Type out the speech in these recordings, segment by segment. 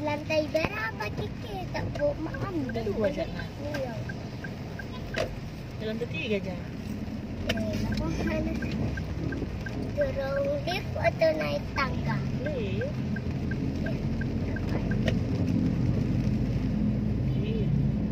lantai berapa kita bu mengambil? Dua sana. Iya. Di lantai 3 aja. Aku harus turun lift atau naik tangga? Lift. Iya.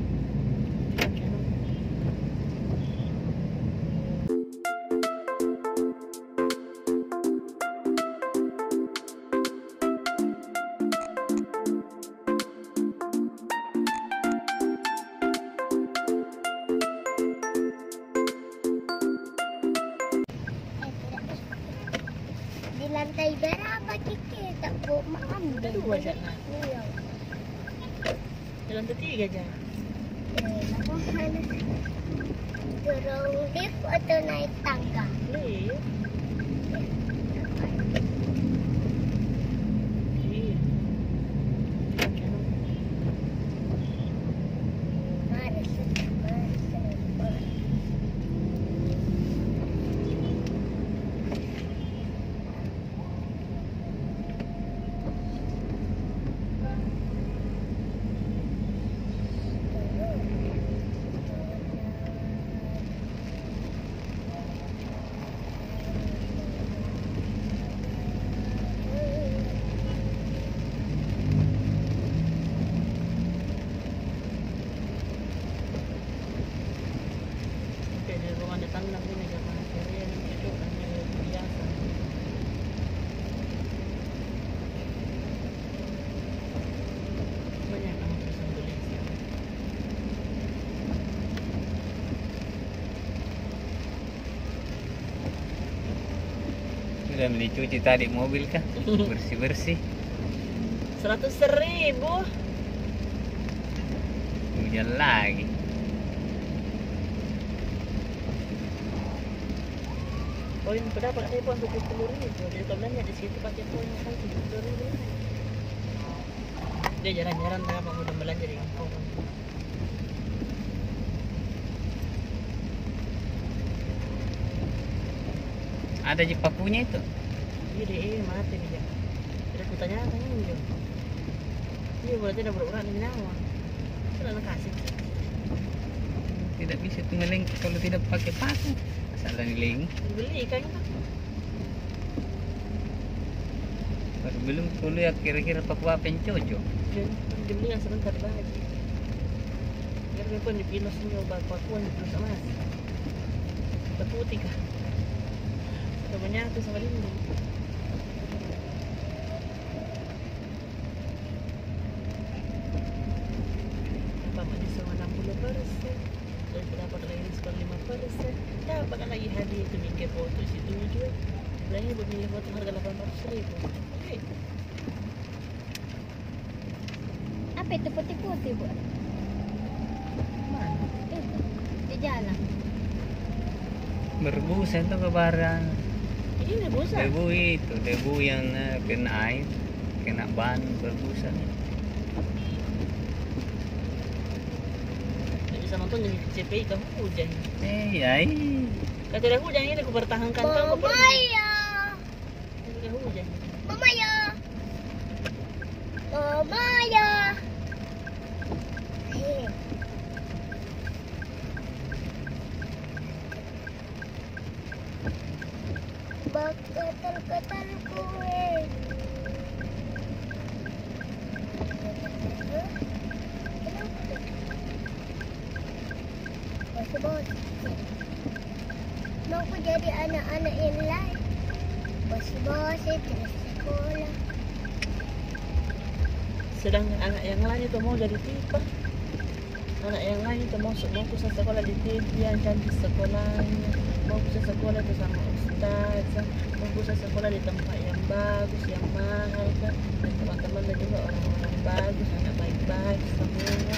Di lantai berapa kita bu mengambil? Dua sana. Iya. Di lantai 3 aja. Aku harus turun lift atau naik tangga? Lift. Iya. Mari kita masuk. Oke, di ruangan depan nanti meja materi yang itu hanya biasa. Banyak kamu bisa tulis ya. Sudah beli cuci tadi mobil kah? Bersih-bersih. 100.000. Hujan lagi. Poin berapa? Saya poin 70.000. Jadi kalau belanja di situ pakai poin kan 70.000. Dia jarang-jarang kenapa udah belanja di kampung. Ada di pakunya itu. Iya deh, mati dia. Tidak kutanya kan dia. Iya berarti udah berurat di nyawa. Sudah kasih. Tidak bisa tuh ngelengkap kalau tidak pakai paku. Asal ngeleng. Beli kan? Baru belum kuliah kira-kira paku apa yang cocok. Dibeli yang sebentar lagi. Biar pun dipinos nyoba pakuan di sama mas. Putih kah? Sudah menyatu sama lindung. Bapak diskon 60%, dan dapat lagi diskon 5%. Dapat lagi hadiah itu mikir foto situ juga. Belanja buat milih foto harga 800.000. Oke. Apa itu putih-putih bu? Mana? Itu di jalan. Berbusa itu ke barang. Ini busa. Debu itu, debu yang kena air, kena ban berbusa. Tidak bisa nonton jadi CPI kamu hujan. Yai. Kata dia hujan ini aku pertahankan kau Mama pergi. ya, Ini hujan. mama ya, mama ya. Bak ketal kue. Bos, mau aku jadi anak-anak yang lain. Bos, terus sekolah. Sedangkan anak yang lain itu mau jadi tipe. Anak yang lain itu mau ke sekolah di TV yang cantik sekolahnya, mau ke sekolah itu sama ustaz, mau ke sekolah di tempat yang bagus, yang mahal kan, dan teman-teman juga orang-orang bagus, anak baik-baik semua.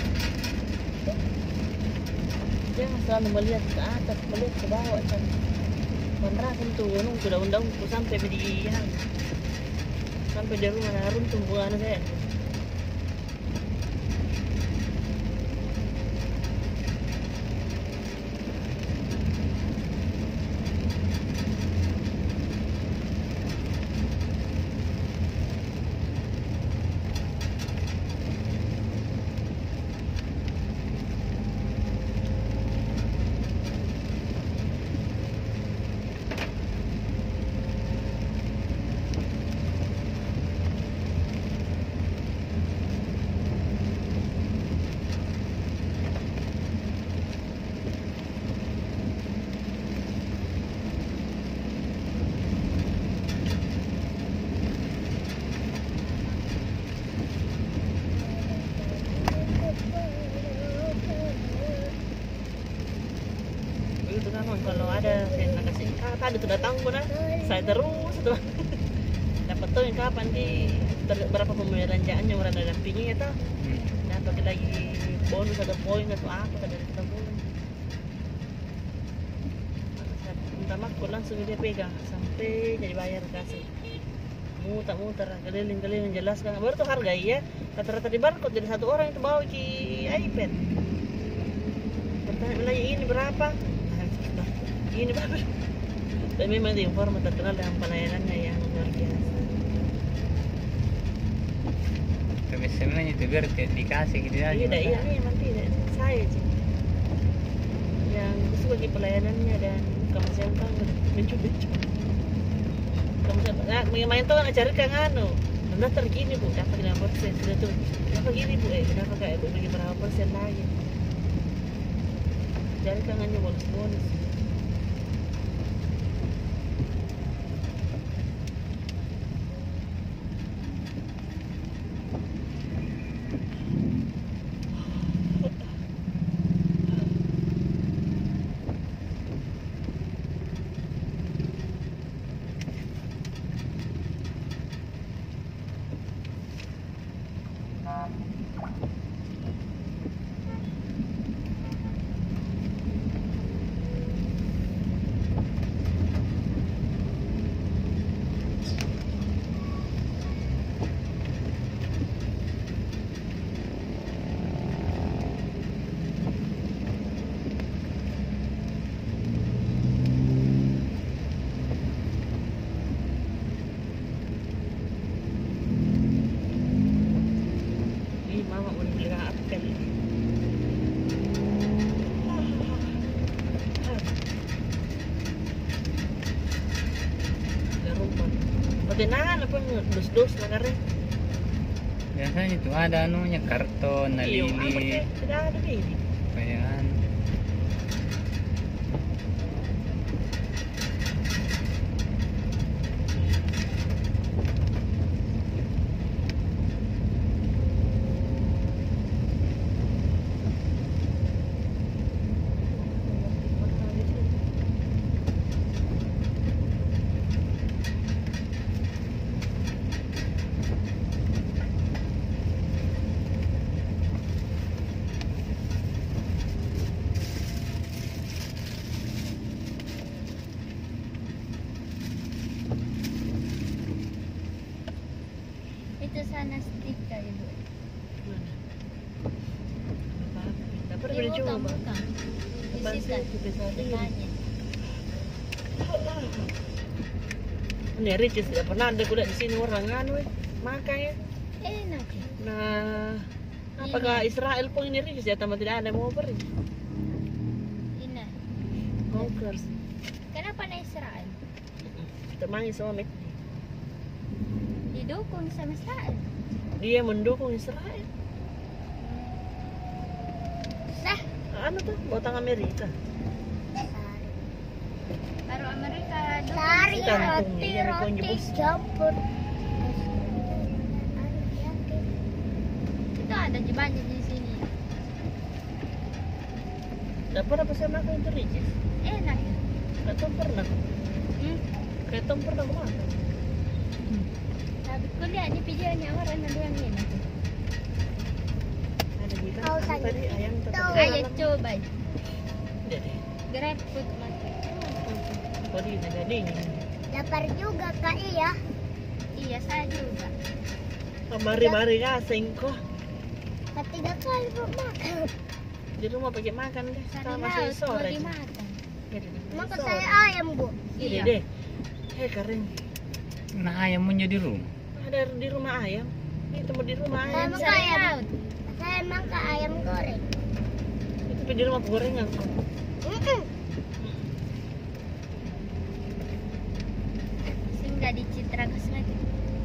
Jangan selalu melihat ke atas, melihat ke bawah kan. Kontrakan tuh gunung sudah undang sampai di sampai di rumah Harun tunggu anak saya. sudah tanggung nah. Saya terus tuh. Dapat tuh yang kapan di berapa pembelanjaan yang orang dampingi itu. Dapat lagi bonus atau poin atau apa dari kita bonus. Minta makul langsung dia pegang sampai jadi bayar kasih. Muter-muter, keliling-keliling jelaskan. Baru tuh harga iya. Rata-rata di barcode jadi satu orang itu bawa di iPad. Bertanya lagi ini berapa? Ini berapa? Dan memang itu informan terkenal dengan pelayanannya yang luar biasa. Tapi sebenarnya itu biar dikasih gitu aja. Tidak, iya memang tidak. Saya sih yang suka di pelayanannya dan kemasan kan lucu-lucu. Nah, main tuh cari kang anu. Daftar gini bu, dapat 5% sudah tuh. Kenapa gini bu? Kenapa kayak bu bagi berapa persen lagi? Cari kang anu bonus-bonus. Pagkinahan apa dus-dus na ka rin. Biasanya itu ada anunya karton, nalili. Sudah ada nih. Kayak anu. Itu sana stick kayak bu. Dapat Iya, beli bukan, coba. bukan. Di Apaan situ. sih? Di sana. Depannya. Ini Ricis tidak pernah ada kuda di sini orang anu makan ya. Enak ya. Nah, apakah Israel pun ini Ricis ya tambah tidak ada mau beri? Ina. Hawkers. Kenapa na Israel? Temannya sama Mek. Didukung sama Israel. Dia mendukung Israel. Sah. Ano tuh? Botang Amerika. Baru Amerika dukung Sari, Israel. roti, roti, campur. Itu ada di banyak di sini. Dapat apa saya makan itu Ricis? Enak ya. Kayak Tom pernah. Kayak Tom pernah aku makan. Tapi ku lihat di videonya orang yang ini. Ada di Kau kan tadi tanya. ayam tetap Ayo dalam. coba. Dia deh. Grab food makan. Kok di daging. Lapar juga kak iya. Iya saya juga. Mari-mari ngasing kok. Ketiga kali mau makan. Di rumah pakai makan deh. Sari Sama laut si sore. mau dimakan. Maka Sore. saya ayam bu. Iya Iya. deh. Kering. Nah ayam mau jadi rumah. Ada di rumah ayam. Itu mau di rumah Saya ayam. makan ayam laut. Saya makan ayam goreng. Itu di rumah gorengan kok. Sehingga di Citra Kosmetik.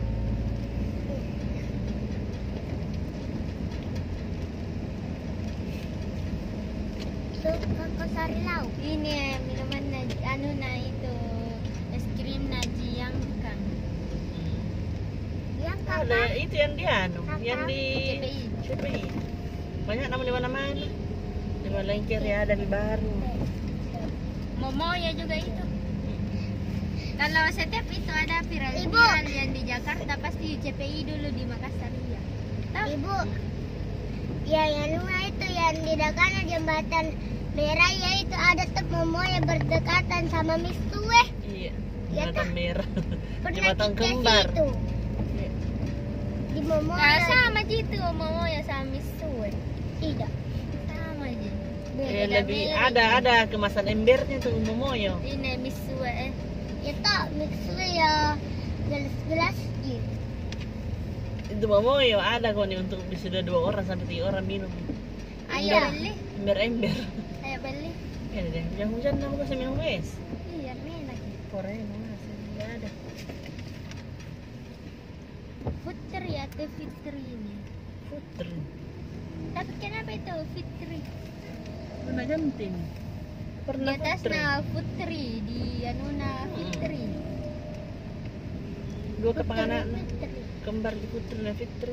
Suka sari lauk. Ini minuman na, anu na itu es krim na Jiangkang. Yang Ada itu yang di anu, yang di CPI. CPI. Banyak namun di mana-mana. Di Malengker ya ada di baru. Momo ya juga itu. Kalau setiap itu ada viral-viral yang di Jakarta pasti CPI dulu di Makassar ya. Tahu? Ibu, ya yang rumah itu yang di dekat jembatan merah ya itu ada tuh momo yang berdekatan sama Mistue. Iya. Ya, Jembatan tak? merah. Pernah Jembatan kita kembar. situ. Iya. Di momo Nah, sama gitu mau ya sama Mistue. tidak. Sama aja. Lebih ada kemasan embernya tuh Momoyo. Ini Mistue Ya tak, Mistue ya gelas-gelas gitu. Itu Momoyo ada kok nih untuk sudah 2 orang sampai 3 orang minum. Ayo beli. Ember-ember. Ayo beli. Ya deh, yang hujan aku kasih minum es. Iya, enak. Korea masih nggak ada. Putri atau Fitri ini. Putri. Tapi kenapa itu Fitri? Pernah genting. Di Pernah Putri. atasnya Putri, di anuna Fitri. Dua kepanganan Fitri. kembar di Putri dan Fitri.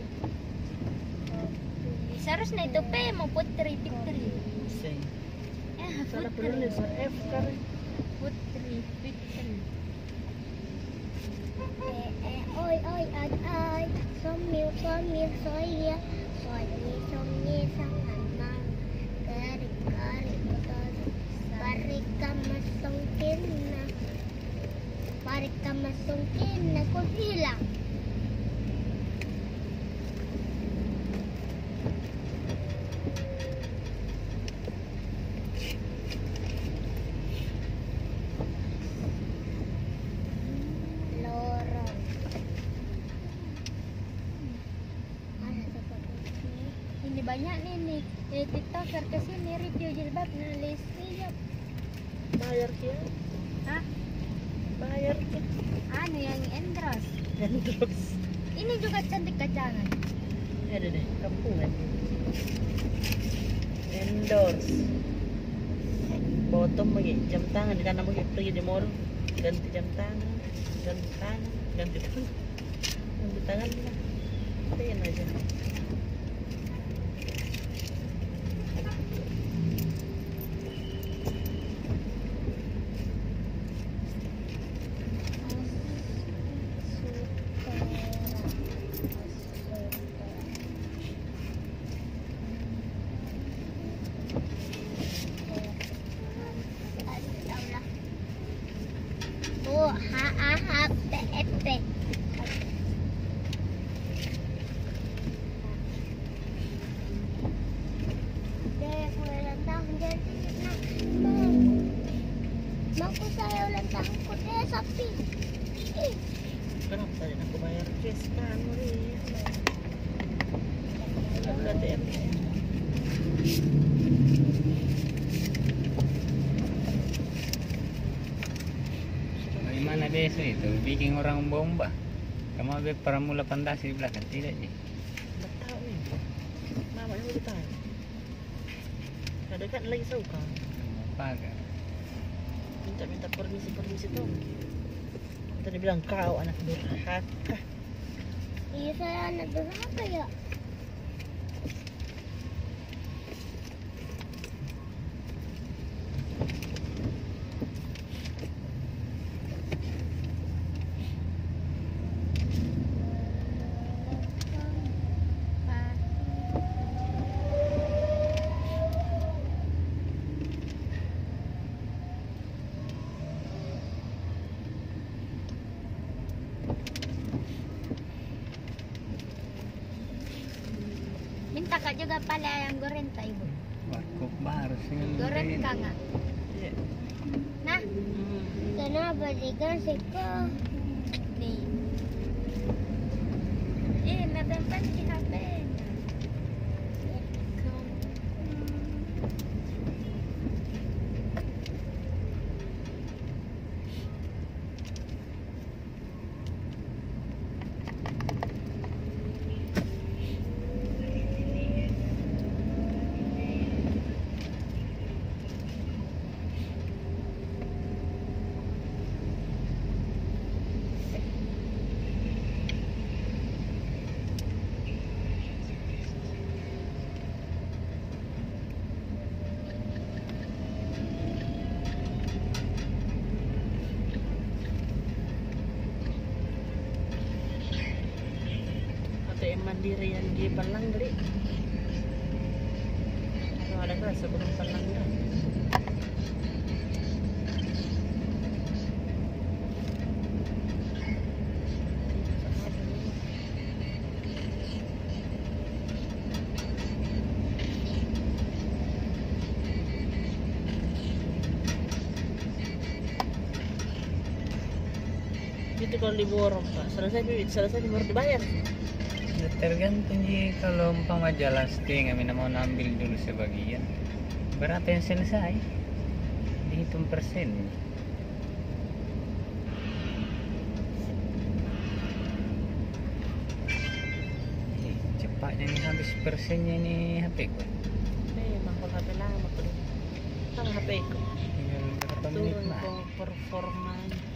Seharusnya itu P mau Putri Fitri. Sing. Salah Putri. penulis F kan. Putri Fitri. Oi, oi, ai, ai. Somil, soya. Soya, somil, sangan mang. Kari, betul. Parika masungkinna. Parika masungkinna. Kok hilang? Lorong. Ada tempat ini. Ini banyak nih TikToker kesini review jilbab nulis iya. Bayar kia. Hah? Bayar kia. Anu yang endros. Dan terus. Ini juga cantik kacangan. Ya deh, kampungan. Endorse. Bottom lagi jam tangan karena mau pergi di mall ganti jam tangan, ganti tangan, ganti tangan lah. Pengen aja. Oh, P. Dek, ulang tahun jadi nak. Mau saya ulang tahun ku deh sapi. Ih, Kenapa tadi aku bayar cash kan? Udah ATM. Bagaimana besok itu bikin orang bomba? Kamu be Pramula Pandasi di belakang tidak sih? Nggak tahu nih. Mama yang udah tahu. Ada kan lagi suka. Pagar. Minta permisi tuh. Tadi bilang kau anak durhaka. iya saya anak berapa ya? Minta kak juga pala yang goreng tak ibu? Warkop baru sih. Goreng kak nggak? Iya. Nah, Kenapa dikasih kok? nih. Natempel di HP. mandiri yang di Palang dari. Kalau ada kan sebelum Palang dah. Itu kalau diborong Pak, selesai baru dibayar. Ya, tergantung ji kalau umpama jalan setting kami mau ambil dulu sebagian. Berapa yang selesai? Dihitung persen. Cepatnya nih habis persennya nih HP ku. Memang kalau HP lama tuh. Sama HP ku. Tinggal berapa menit Turun mah? kok performanya.